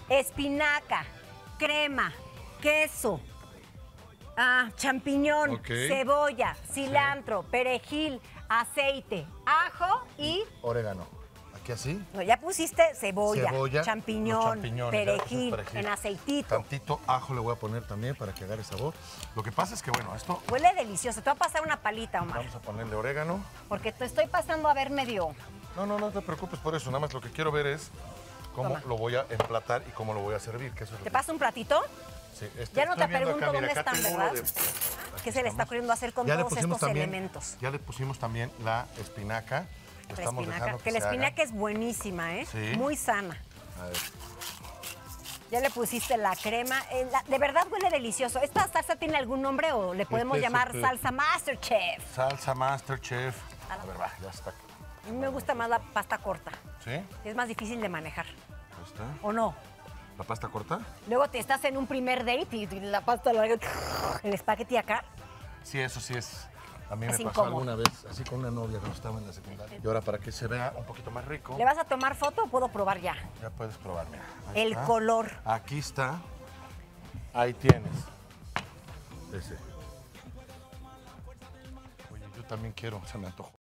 espinaca, crema, queso, champiñón, cebolla, cilantro, perejil, aceite, ajo y... orégano. ¿Aquí así? No, ya pusiste cebolla, champiñón, perejil, en aceitito. Tantito ajo le voy a poner también para que agarre sabor. Lo que pasa es que, bueno, esto... Huele delicioso. Te voy a pasar una palita, Omar. Vamos a ponerle orégano. Porque te estoy pasando a ver medio... No te preocupes por eso. Nada más lo que quiero ver es cómo lo voy a emplatar y cómo lo voy a servir. Que eso es lo ¿Te paso un platito? Sí, ya no te pregunto dónde están, ¿verdad? ¿Qué se le está ocurriendo hacer con todos estos elementos? Ya le pusimos también la espinaca. Que la espinaca es buenísima, ¿eh? Sí. Muy sana. A ver. Ya le pusiste la crema. De verdad huele delicioso. ¿Esta salsa tiene algún nombre o le podemos llamar salsa Masterchef? Salsa Masterchef. A ver, va, ya está. A mí me gusta más la pasta corta. ¿Sí? Es más difícil de manejar. Ahí está. ¿O no? ¿La pasta corta? Luego te estás en un primer date y la pasta larga, el espagueti acá. Sí, eso sí es. A mí me pasó incómodo. alguna vez, así con una novia cuando estaba en la secundaria. Y ahora para que se vea un poquito más rico. ¿Le vas a tomar foto o puedo probar ya? Ya puedes probar, mira. El color. Aquí está. Ahí tienes. Ese. Oye, yo también quiero, se me antojó.